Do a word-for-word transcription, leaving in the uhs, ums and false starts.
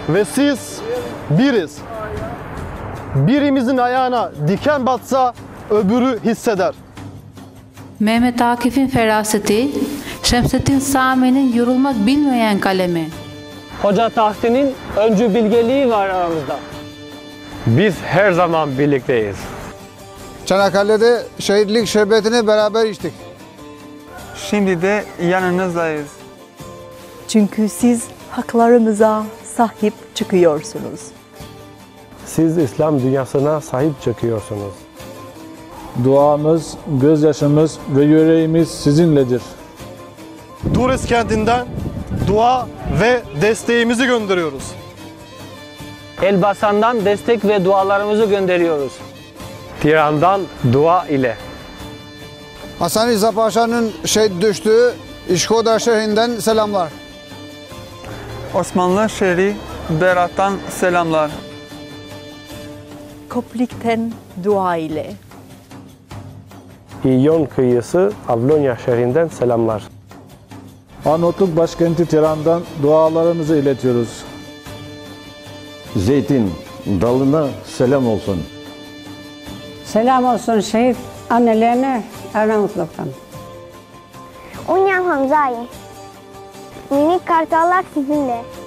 ve siz biriz. Birimizin ayağına diken batsa öbürü hisseder. Mehmet Akif'in feraseti, Şemsettin Sami'nin yorulmak bilmeyen kalemi. Hoca Tahsin'in öncü bilgeliği var aramızda. Biz her zaman birlikteyiz. Çanakkale'de şehitlik şerbetini beraber içtik. Şimdi de yanınızdayız. Çünkü siz haklarımıza sahip çıkıyorsunuz. Siz İslam dünyasına sahip çıkıyorsunuz. Duamız, gözyaşımız ve yüreğimiz sizinledir. Durrës kentinden dua ve desteğimizi gönderiyoruz. Elbasan'dan destek ve dualarımızı gönderiyoruz. Tiran'dan dua ile. Hasan İsa Paşa'nın şehit düştüğü İşkodar şehrinden selamlar. Osmanlı şehri Berat'tan selamlar. Koplik'ten dua ile. İyon kıyısı Avlonya şehrinden selamlar. Arnavutluk başkenti Tiran'dan dualarımızı iletiyoruz. Zeytin dalına selam olsun. Selam olsun şehit annelerine Arnavutluk'tan. Unyam Hamza'yı. Minik kartallar sizinle.